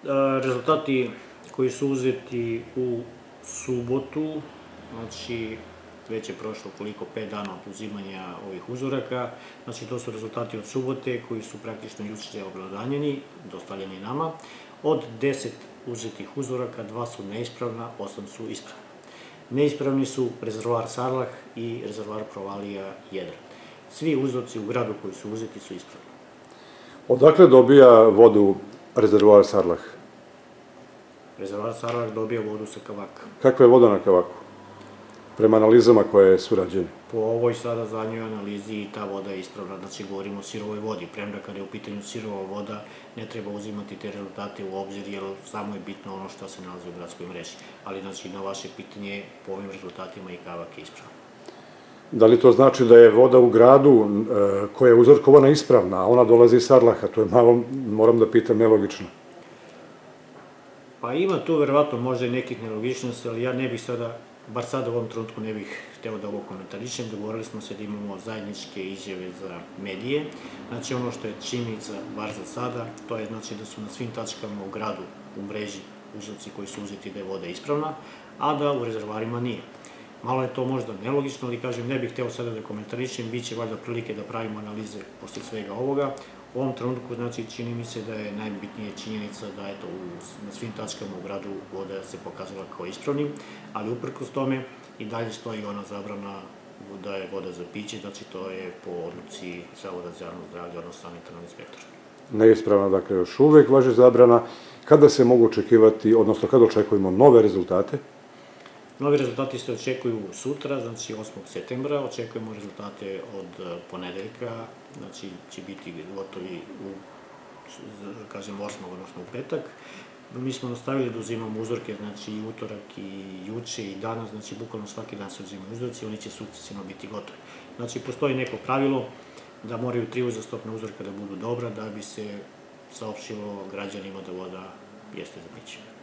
rezultati koji su uzeti u subotu, znači već je prošlo koliko, 5 dana od uzimanja ovih uzoraka, znači to su rezultati od subote koji su praktično juče oblodanjeni, dostavljeni nama. Od 10 uzetih uzoraka, 2 su neispravna, 8 su ispravna. Neispravni su rezervoar Sarlah i rezervoar Provalija 1. Svi uzorci u gradu koji su uzeti su ispravni. Odakle dobija vodu rezervoar Sarlah? Rezervoar Sarlah dobija vodu sa Kavaka. Kakva je voda na Kavaku? Prema analizama koje su rađene? Po ovoj sada zadnjoj analizi ta voda je ispravna, znači govorimo o sirovoj vodi, premda kada je u pitanju sirova voda ne treba uzimati te rezultate u obzir jer samo je bitno ono što se nalazi u gradskoj mreži. Ali znači na vaše pitanje po ovim rezultatima i Kavak je ispravna. Da li to znači da je voda u gradu koja je uzorkovana ispravna, a ona dolazi iz Sarlaha? To je malo, moram da pitam, nelogično. Pa ima tu verovatno možda i nekih nelogičnosti, ali ja ne bih sada, bar sada u ovom trenutku ne bih hteo da ovo komentarišem. Dogovorili smo se da imamo zajedničke izjave za medije. Znači ono što je činjenica, bar za sada, to je znači da su na svim tačkama u gradu, u mreži, uzorci koji su uzeti da je voda ispravna, a da u rezervoarima nije. Malo je to možda nelogično, ali kažem, ne bih hteo sada da komentarišem, bit će valjda prilike da pravimo analize posle svega ovoga. U ovom trenutku, znači, čini mi se da je najbitnija činjenica da, eto, na svim tačkama u gradu voda se pokazala kao ispravnim, ali uprkos tome i dalje stoji ona zabrana da je voda za piće, znači to je po odluci Zavoda za javno zdravlje, odnosno sanitarnog inspektora. Neispravna, dakle, još uvek važi zabrana. Kada se mogu očekivati, odnosno kada očekujemo nove rezultate? Novi rezultati se očekuju sutra, znači 8. septembra, očekujemo rezultate od ponedeljka, znači će biti gotovi kažem 8. odnosno u petak. Mi smo nastavili da uzimamo uzorke, znači i utorak i juče i danas, znači bukvalno svaki dan se uzimaju uzorci, oni će sukcesivno biti gotovi. Znači postoji neko pravilo da moraju 3 uzastopna uzorka da budu dobra da bi se saopštilo građanima da voda jeste za piće.